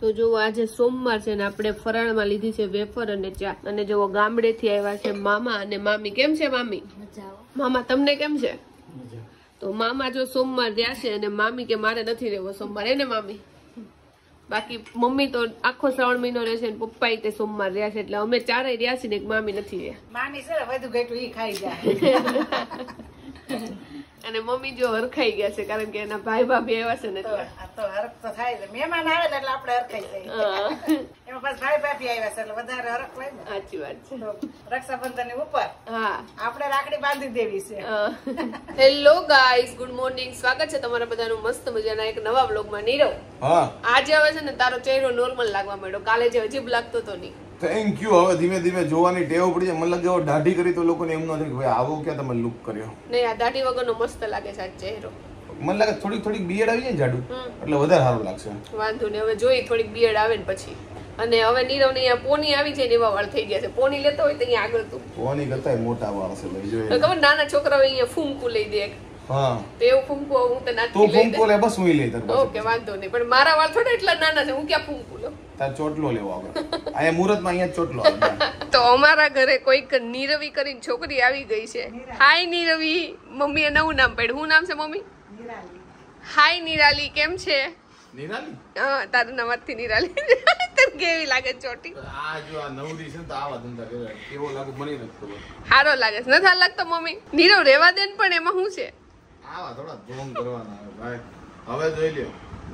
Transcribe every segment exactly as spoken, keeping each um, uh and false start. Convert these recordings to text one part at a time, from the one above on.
તો જો આજે સોમવાર છે ને આપણે ફરાળમાં લીધી છે વેફર અને ચા અને જો ગામડેથી આવ્યા છે મામા અને મામી. કેમ છે મામી? મામા તમને કેમ છે? તો મામા જો સોમવાર રહ્યા છે અને મામી કે મારે નથી રહેવો સોમવાર એને મામી. બાકી મમ્મી તો આખો શ્રાવણ મહિનો રહેશે ને પપ્પા તે સોમવાર રહ્યા છે એટલે અમે ચારેય રહ્યા છીએ ને એક મામી નથી રહ્યા. મામી છે વધુ ઘેટું ઈ ખાઈ જાય અને મમ્મી જો હરખાઈ ગયા છે કારણ કે એના ભાઈ ભાભી આવ્યા છે ને એટલે તો હરખ તો થાય છે. મહેમાન આવે એટલે આપણે હરખાઈ જાય. એમાં પાછા ભાઈ ભાભી આવ્યા છે એટલે વધારે હરખ હોય ને. સાચી વાત છે. રક્ષાબંધન ની ઉપર હા આપણે રાખડી બાંધી દેવી છે. Hello guys, good morning. સ્વાગત છે તમારા બધાનું મસ્ત મજાના એક નવા વ્લોગમાં. નીરવ, આજે હવે છે ને તારો ચહેરો નોર્મલ લાગવા માંડ્યો. કાલે જે અજીબ લાગતો તો નહીં. Thank you. હવે ધીમે ધીમે જોવાની ટેવ પડી જાય. મને લાગે દાઢી કરી તો લોકોને એમ ન થાય કે ભાઈ આવો ક્યાં તમે લુક કર્યો. નહીં, આ દાઢી વગરનો મસ્ત લાગે છે આ ચહેરો. મને લાગે થોડીક થોડીક બિયર્ડ આવી જાય જાડું એટલે વધારે સારું લાગશે. વાંધો નહીં, હવે જોઈ થોડીક બિયર્ડ આવે ને પછી. અને હવે નીરવ ને અહીંયા પોની આવી જાય ને એવા વાળ થઈ ગયા છે. પોની લેતો હોય તો અહીંયા આગળ તું પોની કરતા મોટા વાળ છે લઈ જોઈએ. ખબર નાના છોકરાઓ અહીંયા ફૂમકું લઈ દે. હા તો એવું ફૂમકું હું તને તું ફૂમકું લે બસ હું લઈ દઉં. ઓકે વાંધો નહીં, પણ મારા વાળ થોડા એટલા નાના છે. હું ક્યાં ફૂમકું લઉં? તાર ચોટલો લેવો આપણે. અહીંયા મુહૂર્તમાં અહીંયા ચોટલો આવે. તો અમારા ઘરે કોઈક નીરવી કરીને છોકરી આવી ગઈ છે. હાય નીરવી. મમ્મીએ નવું નામ પાડ્યું. શું નામ છે મમ્મી? હાય નિરાલી, કેમ છે? નિરાલી? હા, તારું નામ થી નિરાલી. તને કેવી લાગે ચોટી? આ જો આ નવરી છે તો આવા ધંધા કરે. કેવો લાગુ મને નથી ખબર. સારો લાગે છે. નથી લાગતો મમ્મી? નીરવ રેવા દે ને, પણ એમાં શું છે? આવા થોડા ઢોંગ કરવાના ભાઈ. હવે જોઈ લ્યો.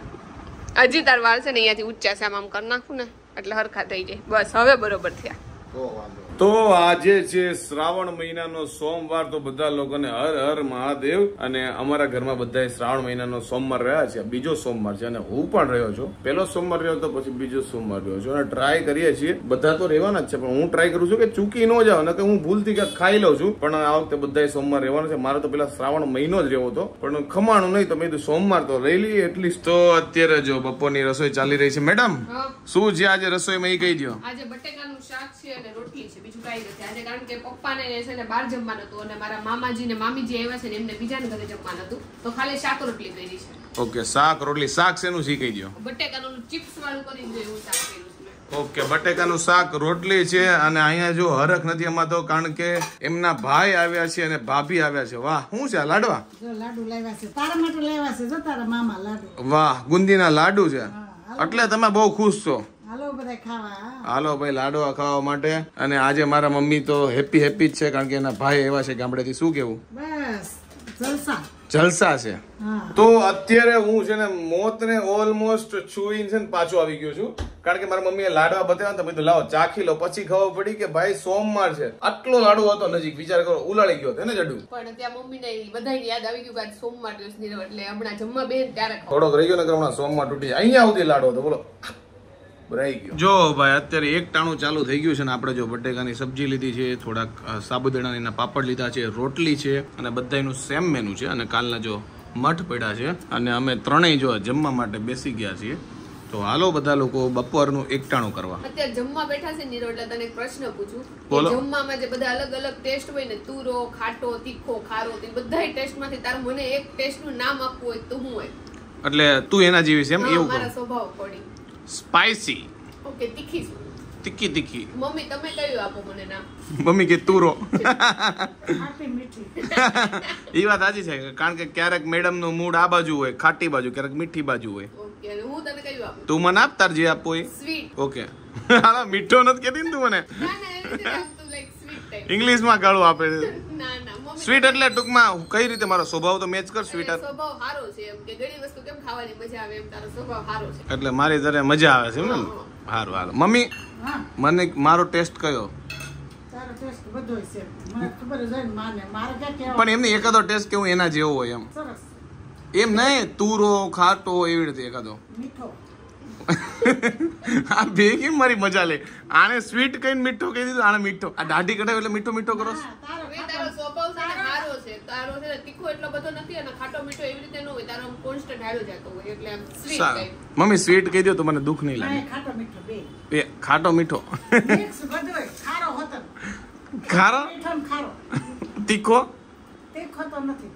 હજી તાર વાળ છે ને અહીંયાથી ઊંચા છે, આમ આમ કરી નાખું ને એટલે હરખા થઈ જાય. બસ હવે બરોબર થયા. તો આજે છે શ્રાવણ મહિનાનો સોમવાર. તો બધા લોકોને હર હર મહાદેવ. અને અમારા ઘરમાં બધા શ્રાવણ મહિનાનો સોમવાર રહ્યા છે. બીજો સોમવાર છે અને હું પણ રહ્યો છું. પેલો સોમવાર રહ્યો તો પછી બીજો સોમવાર રહ્યો છું અને ટ્રાય કરીએ છીએ. બધા તો રહેવાના જ છે પણ હું ટ્રાય કરું છું કે ચૂકી ન જાવ ને કે હું ભૂલથી ક્યાંક ખાઈ લઉં છું. પણ આ વખતે બધા સોમવાર રહેવાનો છે. મારો તો પેલા શ્રાવણ મહિનો જ રહ્યો હતો પણ ખમાણું નહીં તો મેં કીધું સોમવાર તો રહી લઈએ એટલીસ્ટ. તો અત્યારે જો બપોરની રસોઈ ચાલી રહી છે. મેડમ શું છે આજે રસોઈમાં એ કહી દો. આજે બટેકાનું શાક છે અને રોટલી છે, બીજું કઈ નથી આજે. કારણ કે પપ્પાને છે ને બહાર જમવાનું હતું અને મારા મામાજી ને મામીજી આવ્યા છે ને એમને બીજાને ઘરે જમવાનું હતું તો ખાલી શાક રોટલી કરી છે. ઓકે, શાક રોટલી. શાક શેનું શી કહી દો? બટેકાનું ચિપ્સ વાળું કરીને જો એવું શાક કર્યું છે. ઓકે, બટેકાનું શાક રોટલી છે. અને અહીંયા જો હરખ નથી એમાં તો કારણ કે એમના ભાઈ આવ્યા છે અને ભાભી આવ્યા છે. વાહ, શું છે લાડવા? જો લાડુ લાવ્યા છે તારા માટે. લાવ્યા છે જો તારા મામા લાડુ. વાહ, ગુંદીના લાડુ છે. એટલે તમે બહુ ખુશ છો. હાલો બધા ખાવા. હાલો ભાઈ લાડવા ખાવા માટે. અને આજે મારા મમ્મી તો હેપી હેપી જ છે કારણ કે એના ભાઈ એવા છે ગામડેથી. શું કેવું? બસ જલસા જલસા છે. તો અત્યારે હું છે ને મોત ને ઓલમોસ્ટ છુઈને છે ને પાછો આવી ગયો છું કારણ કે મારા મમ્મીએ લાડવા બતાવ્યા તો કીધું લાવો ચાખી લો. પછી ખબર પડી કે ભાઈ સોમવાર છે. આટલો લાડુ હતો નજીક, વિચાર કરો ઉલાળી ગયો ને જડું. પણ ત્યાં મમ્મી ને બધાને યાદ આવી ગયું કે આજ સોમવાર દિવસ નીરવ એટલે હમણાં જમવા બેન ત્યારે થોડોક રહી ગયો ને હમણાં સોમવાર તૂટી જાય. અહીંયા સુધી લાડો હતો બોલો. જો ભાઈ અત્યારે એક ટાણું ચાલુ થઈ ગયું છે ને આપણે જો બટેકાની સબ્જી લીધી છે, થોડાક સાબુદાણાના પાપડ લીધા છે, રોટલી છે અને બધાનું સેમ મેનુ છે. અને કાલના જો મઠ પડ્યા છે અને અમે ત્રણેય જો જમવા માટે બેસી ગયા છીએ. તો હાલો બધા લોકો બપોરનું એકટાણું કરવા. અત્યારે જમવા બેઠા છે નીરવ એટલે તને એક પ્રશ્ન પૂછું. બોલો. જમવામાં જે બધા અલગ અલગ ટેસ્ટ હોય ને, તુરો, ખાટો, તીખો, ખારો, તે બધા ટેસ્ટમાંથી તારું મને એક ટેસ્ટનું નામ આપવું હોય તો શું હોય? એટલે તું એના જેવી છે એમ? એવું મારા સ્વભાવ પડી. સ્પાઈસી. ઓકે, તીખી. તીખી તીખી. મમ્મી તમે કયું આપો મને નામ? મમ્મી કે તુરો. ખાટી મીઠી. એ વાત સાચી છે કારણ કે ક્યારેક મેડમ નું મૂડ આ બાજુ હોય, ખાટી બાજુ, ક્યારેક મીઠી બાજુ હોય. ઓકે, અને હું તને કયું આપું? તું મને આપ તાર જે આપો એ. સ્વીટ. ઓકે. હાલા મીઠો નથી કહેતી ને તું મને. ના ના, એવી રીતે આપતું લાઈક સ્વીટ ટાઈપ. ઇંગ્લિશ માં ગાળું આપે છે. ના ના મમ્મી. સ્વીટ એટલે ટૂંકમાં કઈ રીતે મારો સ્વભાવ તો મેચ કર. સ્વીટ સ્વભાવ સારો છે એમ કે ઘણી વસ્તુ કેમ ખાવાની મજા આવે એમ તારો સ્વભાવ સારો છે. એટલે મારી જરે મજા આવે છે એમ ને. સારું હાલો. મમ્મી મને મારો ટેસ્ટ કયો? તારો ટેસ્ટ બધો છે મને ખબર જ હોય માને. મારે ક્યાં કેવા પણ એમને એકાદો ટેસ્ટ કેવું એના જેવો હોય એમ. સરસ. એમ નહીં તુરો ખાટો એવી રીતે એકાદો. મીઠો. આ બે કેમ મારી મજા લે. આને સ્વીટ કહીને મીઠો કહી દીધું, આને મીઠો. આ દાઢી કઢાવી એટલે મીઠો મીઠો કરો. તારો સ્વભાવ સારો છે. તારો છે તીખો એટલો બધો નથી અને ખાટો મીઠો એવી રીતે ન હોય. તારો કોન્સ્ટન્ટ હાલો જતો હોય એટલે આમ સ્વીટ ટાઈપ. મમ્મી સ્વીટ કહી દો તો મને દુખ નહીં લાગે. ખાટો મીઠો બે. બે ખાટો મીઠો. મિક્સ બધું હોય. ખારો હોતો. ખારો મીઠો ને ખારો. તીખો તીખો તો નથી.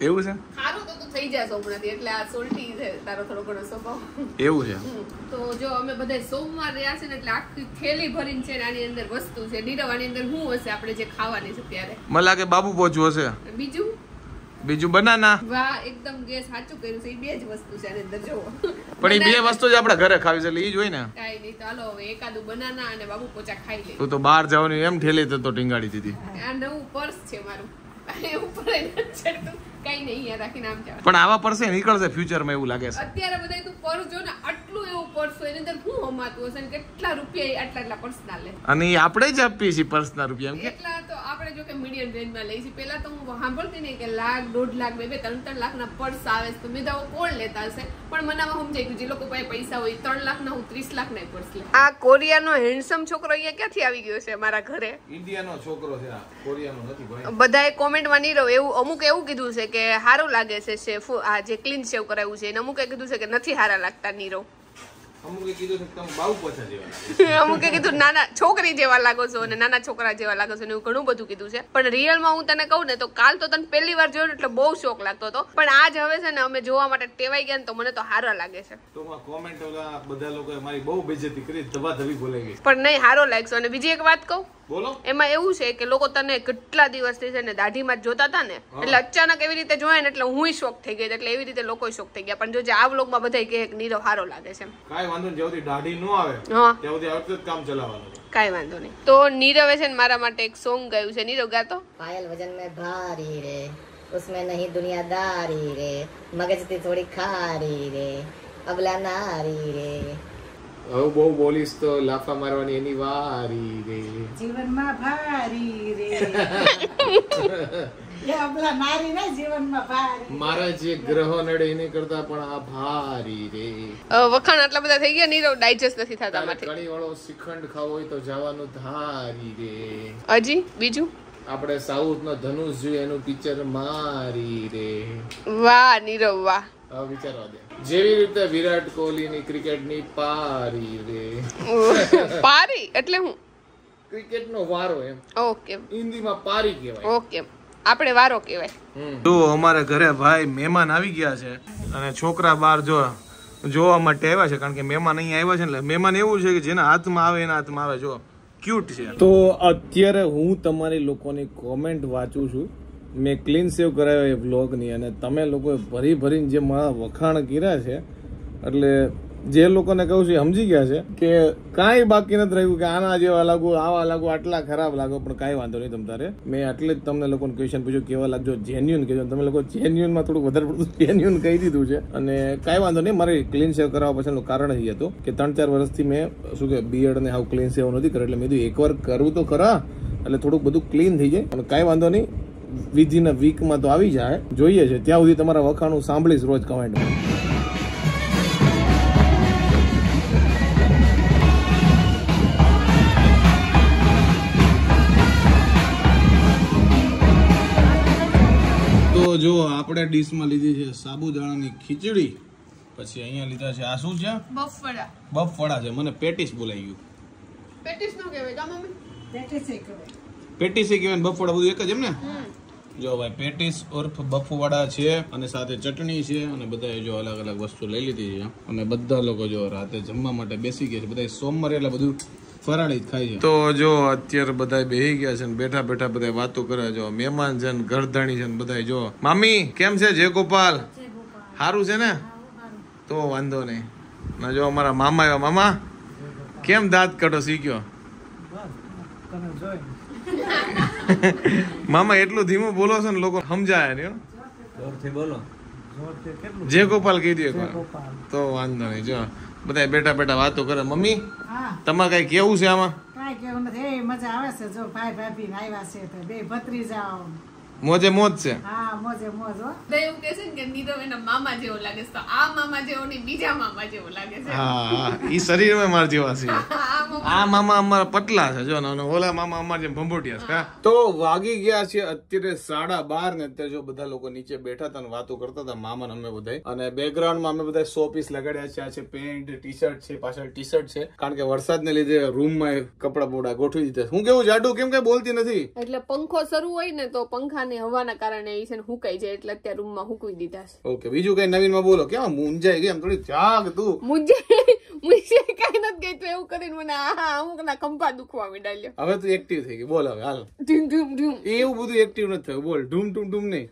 એવું છે? સારું તો તું થઈ જશો હમણાંથી, એટલે આ સોલ્ટી છે તારો થોડો ઘણો સ્વભાવ. એવું છે? તો જો અમે બધા સોમવાર રહ્યા છે ને એટલે આખી થેલી ભરીને છે ને આની અંદર વસ્તુ છે. નીરવ આની અંદર શું હશે આપણે જે ખાવાની છે ત્યારે? મને લાગે બાબુ પહોંચવું હશે. બીજું બીજું બનાના. વાહ, એકદમ ગેસ સાચું કર્યું છે. એ બે જ વસ્તુ છે આની અંદર જોવો. પણ એ બે વસ્તુ જ આપણે ઘરે ખાવી છે એટલે ઈ જ હોય ને. કાઈ નહીં, ચાલો હવે એકાદું બનાના અને બાબુ પોચા ખાઈ લે. તું તો બહાર જવાની એમ ઠેલી તો ટીંગાડી દીધી. આ નવું પર્સ છે મારું. ઉપર ચડતું કઈ નહીં અહીંયા રાખીને આમ ચાલે. પણ આવા પરસે નીકળશે ફ્યુચરમાં એવું લાગે છે. અત્યારે બધા તું પર્સ જો ને, આટલું એવું પર્સ હોય એની અંદર શું હમાતું હશે ને કેટલા રૂપિયા આટલા આટલા પર્સ ના લે. અને ઈ આપણે જ આપીએ છીએ પર્સના રૂપિયા એમ કે. એટલા તો આપણે જો કે મીડિયમ રેન્જમાં લઈ છીએ. પેલા તો હું સાંભળતી નહીં કે લાખ દોઢ લાખ બે બે ત્રણ ત્રણ લાખ ના પર્સ આવે છે. તો મેં તો કોણ લેતા હશે, પણ મને આમાં સમજાઈ ગયું જે લોકો પાસે પૈસા હોય ત્રણ લાખ ના હું ત્રીસ લાખ ના પર્સ લે. આ કોરિયાનો હેન્ડસમ છોકરો અહીંયા ક્યાંથી આવી ગયો છે મારા ઘરે? ઇન્ડિયાનો છોકરો છે, કોરિયાનો નથી ભાઈ. બધાએ કોમેન્ટમાં નહીં રહો એવું અમુક એવું કીધું છે કે સારું લાગે છે શેફ આ જે ક્લીન શેવ કરાવ્યું છે, અને અમુકે કીધું છે કે નથી સારા લાગતા નીરવ. અમુકે કીધું કે તમે બાઉ પોછા જેવા અમુકે કીધું નાના છોકરી જેવા લાગો છો અને નાના છોકરા જેવા લાગો છો ને એવું ઘણું બધું કીધું છે. પણ રિયલમાં હું તને કહું ને તો કાલ તો તને પહેલી વાર જોયો એટલે બહુ શોખ લાગતો હતો, પણ આજ હવે છે ને અમે જોવા માટે ટેવાઈ ગયા ને તો મને તો સારા લાગે છે. તો કોમેન્ટ ઓલા બધા લોકોએ મારી બહુ બેઇજ્જતી કરી, ધબા ધબી બોલાઈ ગઈ. પણ નહીં, સારો લાગશો. અને બીજી એક વાત કહું, બોલો. એમાં એવું છે કે લોકો તને કેટલા દિવસથી છે ને દાઢીમાં જ જોતા હતા ને, એટલે અચાનક એવી રીતે જોયા ને એટલે હું શોખ થઈ ગઈ, એટલે એવી રીતે લોકો શોખ થઈ ગયા. પણ જો આ વ્લોગમાં બધા કહે કે નીરવ સારો લાગે છે. કાઈ વાંધો નહીં, જ્યાં દાઢી નો આવે હા ત્યાં સુધી આવતું જ કામ ચલાવવાનું. કાઈ વાંધો નહીં. તો નીરવે છે ને મારા માટે એક સોંગ ગાયું છે. નીરવ ગાતો. पायल वजन में भारी रे, उसमें नहीं दुनियादारी रे, मगज थी थोड़ी खारी रे, अबला नारी रे. હવે બહુ બોલીશ તો લાફા મારવાની એની વારી રે. જીવનમાં ભારી રે એ અબલા નારી ને જીવનમાં ભારી. મારા જે ગ્રહો નડે એને કરતા પણ આ ભારી રે. વખાણ આટલા બધા થઈ ગયા નીરવ, ડાયજેસ્ટ નથી થતા માટે. કણી વાળો શ્રીખંડ ખાવો હોય તો જવાનું ધારી રે. હજી બીજું આપણે સાઉથ નો ધનુષ જોઈએ એનું પિક્ચર મારી રે. વાહ નીરવ વાહ. હવે વિચારવા દે. જેવી રીતે વિરાટ કોહલી ની ક્રિકેટ ની પારી રે. પારી એટલે હું? ક્રિકેટ નો વારો એમ. ઓકે, હિન્દીમાં પારી કહેવાય. ઓકે, આપણે વારો કહેવાય. જો અમારે ઘરે ભાઈ મહેમાન આવી ગયા છે અને છોકરા બાર જો જોવા માટે આવ્યા છે, કારણ કે મહેમાન અહીંયા આવ્યા છે. એટલે મહેમાન એવું છે કે જેના હાથમાં આવે એના હાથમાં આવે. જો ક્યુટ છે. તો અત્યારે હું તમારી લોકોની કોમેન્ટ વાંચું છું. મેં ક્લીન સેવ કરાવ્યો એ વ્લોગની, અને તમે લોકોએ ભરી ભરીને જે મારા વખાણ કર્યા છે, એટલે જે લોકોને કહું છું સમજી ગયા છે કે કાંઈ બાકી નથી રહ્યું કે આના જેવા લાગુ, આવા લાગુ, આટલા ખરાબ લાગો. પણ કાંઈ વાંધો નહીં તમ તારે. મેં એટલે જ તમને લોકોને ક્વેશ્ચન પૂછ્યું કેવા લાગજો, જેન્યુન કહેજો. તમે લોકો જેન્યુનમાં થોડુંક વધારે પડતું જેન્યુન કહી દીધું છે. અને કાંઈ વાંધો નહીં, મારે ક્લીન સેવ કરાવવા પાછળનું કારણ એ હતું કે ત્રણ ચાર વર્ષથી મેં શું કે બિયર્ડ ને હાવ ક્લીન સેવ નથી કર્યું, એટલે મેં કીધું એકવાર કરવું તો ખરા, એટલે થોડુંક બધું ક્લીન થઈ જાય. પણ કાંઈ વાંધો નહીં, વિધિન વીકમાં તો આવી જાય. જોઈએ છે ત્યાં સુધી તમારા વખાણું સાંભળીશ રોજ કમેન્ટમાં. તો જો આપણે ડીશમાં લીધી છે સાબુદાણાની ખીચડી, પછી અહીંયા લીધા છે આ શું છે? બફળા. બફળા છે. મને પેટીસ બોલાઈ ગયું. પેટીસ નો કહેવાય કા મમ્મી? પેટીસ એ કહેવાય. પેટીસ એ કહેવાય ને બફળા બધું એક જ એમ ને? જો ભાઈ પેટીસ ઉર્ફ બફવાડા છે, અને સાથે ચટણી છે, અને બધા જો અલગ અલગ વસ્તુ લઈ લીધી છે. અને બધા લોકો જો રાતે જમવા માટે બેસી ગયા છે. બધા સોમવાર એટલે બધું ફરાળી જ ખાય છે. તો જો અત્યારે બધા બેસી ગયા છે ને બેઠા બેઠા બધા વાતો કરે. જો મહેમાન છે ને ઘરધાણી છે ને બધા. જો મામી કેમ છે? જય ગોપાલ. સારું છે ને? તો વાંધો નહીં. ના જો અમારા મામા આવ્યા. મામા કેમ દાંત કાઢો શીખ્યો? મામા એટલું ધીમું બોલો છો ને લોકો સમજાય ને. બોલો જય ગોપાલ કહી દે તો વાંધો નહીં. જો બધા બેઠા બેઠા વાતો કરે. મમ્મી તમારે કઈ કેવું છે આમાં? કાંઈ કેવું નથી, એ મજા આવે છે. જો ભાઈ ભાભી આવ્યા છે તો બે ભત્રીજા મોજે મોજ છે. હા મોજે મોજ. હો એવું કે છે કે નીરવ એના મામા જેવો લાગે છે, તો આ મામા જેવો નહીં બીજા મામા જેવો લાગે છે. હા ઈ શરીરમાં માર જેવા છે. આ મામા આ મામા અમારા પતલા છે જો ને ઓલા મામા અમારા જેમ ભંભોટિયા છે કા. તો વાગી ગયા છે અત્યારે સાડા બાર ને અત્યારે જો બધા લોકો નીચે બેઠા હતા ને વાતો કરતા હતા મામા ને અમે બધા, અને બેકગ્રાઉન્ડ માં અમે બધા સો પીસ લગાડ્યા છે. આ છે પેન્ટ, ટી શર્ટ છે, પાછળ ટી શર્ટ છે, કારણ કે વરસાદને લીધે રૂમ માં કપડા બોડા ગોઠવી દીધા. હું કેવું જાડુ કેમ કઈ બોલતી નથી? એટલે પંખો શરૂ હોય ને તો પંખાની હવાના કારણે એ છે ને હુકાઈ જાય એટલે અત્યારે રૂમમાં હુકવી દીધા છે. ઓકે, બીજું કઈ નવીન માં બોલો. કેમ મુંજાઈ ગઈ? એમ થોડી જાગ તું. મુજે મુજે કઈ નથી ગઈ તો એવું કરીને મને આ અમુક ના ખંભા દુખવા માંડ્યા. હવે તું એક્ટિવ થઈ ગઈ. બોલ હવે હાલ. ધૂમ ધૂમ ધૂમ. એવું બધું એક્ટિવ નથી થયું. બોલ ઢૂમ ઢૂમ ઢૂમ નહીં.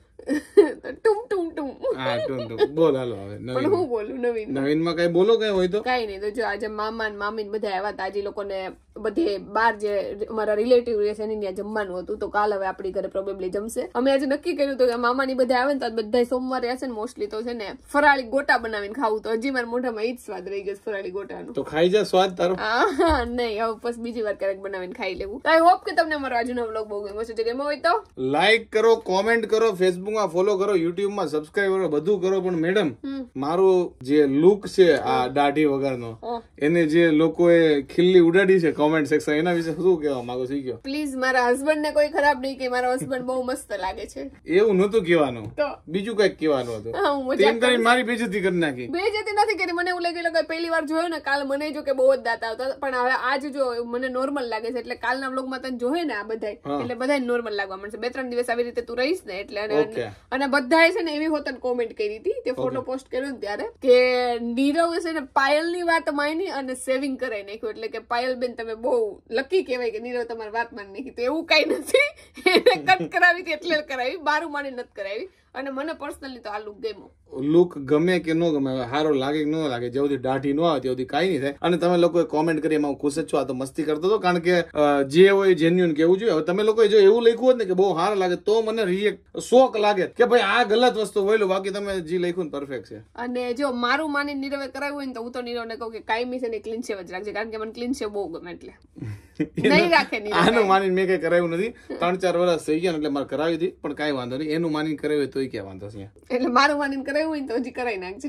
ટુમ ટુમ ટુમ. હા ઢૂમ ઢૂમ. બોલ હાલો હવે. પણ હું બોલું નવીન નવીન માં કઈ બોલો કઈ હોય તો. કઈ નહીં. તો જો આજે મામા ને મામી બધા આવ્યા હતા. આજે લોકોને બધે બાર જે અમારા રિલેટિવ રહે છે એની ત્યાં જમવાનું હતું, તો કાલ હવે આપણી ઘરે પ્રોબેબલી જમશે. અમે આજે નક્કી કર્યું હતું કે મામા ની બધા આવે ને તો બધા સોમવારે હશે ને મોસ્ટલી તો છે ને ફરાળી ગોટા બનાવીને ખાવું. તો હજી મારા મોઢામાં ઈ જ સ્વાદ રહી ગયો ફરાળી ગોટાનો. તો ખાઈ જા સ્વાદ તારો. હા નહીં, હવે બસ બીજી વાર ક્યારેક બનાવીને ખાઈ લેવું. આઈ હોપ કે તમને અમારો આજનો વ્લોગ બહુ ગમ્યો છે. જો ગમ્યો હોય તો લાઈક કરો, કોમેન્ટ કરો, ફેસબુક માં ફોલો કરો, યુટ્યુબ માં સબસ્ક્રાઇબ કરો, બધું કરો. પણ મેડમ મારું જે લુક છે આ દાઢી વગરનો, એને જે લોકોએ ખીલ્લી ઉડાડી છે કોમેન્ટ સેક્શન, એના વિશે શું કહેવા માંગો છો? કયો. પ્લીઝ મારા હસબન્ડ ને કોઈ ખરાબ નહીં કે મારો હસબન્ડ બહુ મસ્ત લાગે છે. એવું નતું કહેવાનું, તો બીજું કઈક કહેવાનું હતું. હા, હું તેમ કરીને મારી બેઇજ્જતી કરી નાખી. બેઇજ્જતી નથી કરી. મને એવું લાગેલું કે પહેલી વાર જોયો ને કાલ મને જો કે બહુ જ દાંત આવતા, પણ હવે આજ જો મને નોર્મલ લાગે છે. એટલે કાલના વ્લોગમાં તને જોયે ને આ બધા, એટલે બધા નોર્મલ લાગવા મળશે. બે ત્રણ દિવસ આવી રીતે તું રહીશ ને એટલે. અને બધાએ છે ને એવી હોતન કોમેન્ટ કરી હતી તે ફોટો પોસ્ટ કર્યો ને ત્યારે કે નીરવ છે ને પાયલ ની વાત માની અને સેવિંગ કરાઈ નાખ્યું. એટલે કે પાયલ બેન તમે બહુ લકી કહેવાય કે નીરવ તમારી વાત માની નાખી. તો એવું કઈ નથી. એને કટ કરાવી હતી એટલે કરાવી, બારું માની નથી કરાવી. અને મને પર્સનલી તો આ લુક ગમ્યો. લુક ગમે કે ન ગમે, સારો લાગે કે ન લાગે, જ્યાં સુધી દાઢી ન આવે ત્યાં સુધી કઈ નહીં થાય. અને તમે લોકોએ કોમેન્ટ કરી એમાં હું ખુશ જ છું. આ તો મસ્તી કરતો હતો, કારણ કે જે હોય જેન્યુઅન કેવું જોઈએ. હવે તમે લોકોએ જો એવું લખ્યું હોત ને કે બહુ સારું લાગે તો મને રિએક્ટ શોક લાગે કે ભાઈ આ ગલત વસ્તુ હોય. બાકી તમે જે લખ્યું ને પરફેક્ટ છે. અને જો મારું માની નીરવે કરાવ્યું હોય ને તો હું તો નીરવને કહું કે કાયમી છે ને ક્લીન શેવ જ રાખજે, કારણ કે મને ક્લીન શેવ બહુ ગમે. એટલે નહીં રાખે નીરવ. આનું માનીને મેં કઈ કરાવ્યું નથી. ત્રણ ચાર વર્ષ થઈ ગયા એટલે મારે કરાવી હતી, પણ કઈ વાંધો નહીં. એનું માનીને કરાવ્યું તોય ક્યાં વાંધો છે? એટલે મારું માનીને કરાવ્યું હોય તો હજી કરાવી નાખજે.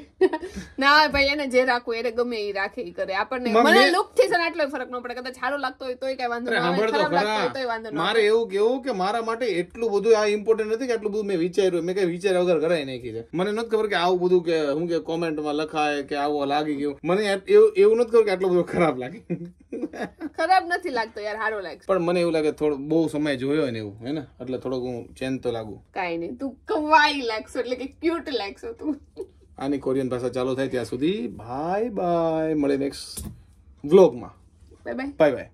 ના ભાઈ, એને જે રાખવું એને ગમે એ રાખે એ કરે. આપણને મને લુક થી છે ને આટલો ફરક ન પડે. કદાચ સારું લાગતો હોય તોય કઈ વાંધો નહીં. મારે એવું કેવું કે મારા માટે એટલું બધું આ ઇમ્પોર્ટન્ટ નથી કે આટલું બધું મેં વિચાર્યું. મેં કઈ વિચાર્યા વગર કરાવી નાખી છે. મને નથી ખબર કે આવું બધું કે હું કે કોમેન્ટમાં લખાય કે આવું લાગી ગયું. મને એવું નથી ખબર કે આટલું બધું ખરાબ લાગે. ખરાબ નથી લાગતો યાર, સારું લાગે. પણ મને એવું લાગે થોડો બહુ સમય જોયો ને એવું હે ને, એટલે થોડોક હું ચેન્જ તો લાગુ. કઈ નહીં, તું કવાઈ લાગશો, એટલે કે ક્યુટ લાગશો તું. આની કોરિયન ભાષા ચાલુ થાય ત્યાં સુધી બાય બાય. મળે નેક્સ્ટ વ્લોગમાં. Bye bye. Bye by.